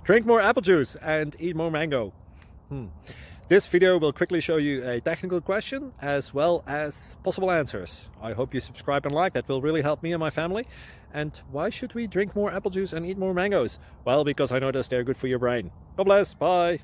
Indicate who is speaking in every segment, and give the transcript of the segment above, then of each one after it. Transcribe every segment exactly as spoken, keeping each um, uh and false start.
Speaker 1: Drink more apple juice and eat more mango. Hmm. This video will quickly show you a technical question as well as possible answers. I hope you subscribe and like, that will really help me and my family. And why should we drink more apple juice and eat more mangoes? Well, because I noticed they're good for your brain. God bless, bye.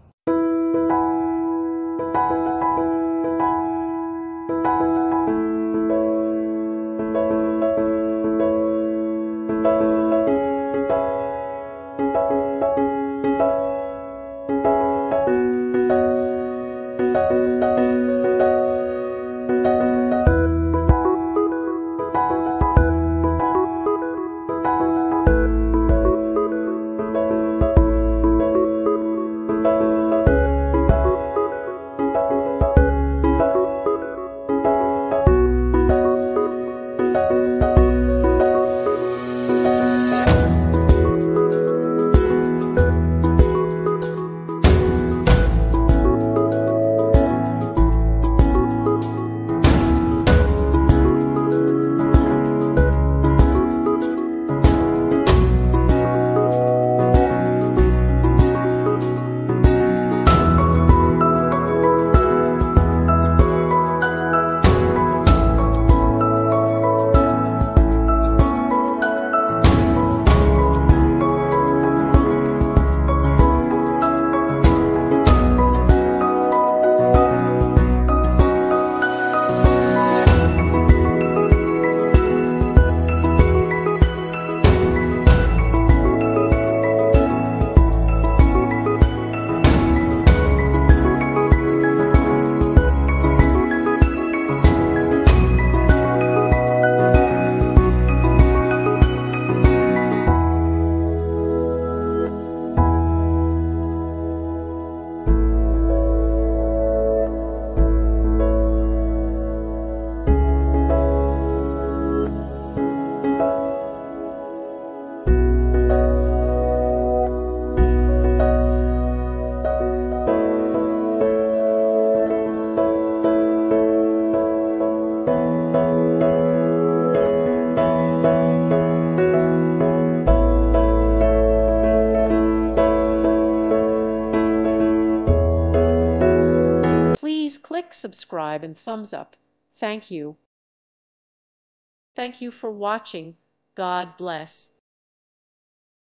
Speaker 2: Please click subscribe and thumbs up. Thank you. Thank you for watching. God bless.